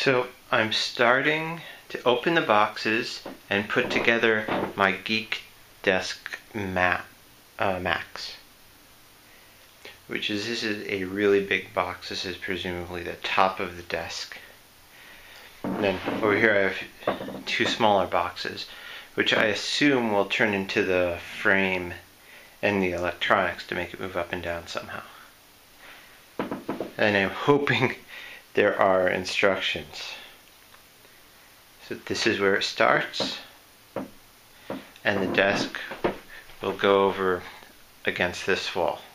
So I'm starting to open the boxes and put together my Geekdesk Max. This is a really big box. This is presumably the top of the desk. And then over here I have two smaller boxes, which I assume will turn into the frame and the electronics to make it move up and down somehow. And I'm hoping there are instructions. So this is where it starts, and the desk will go over against this wall.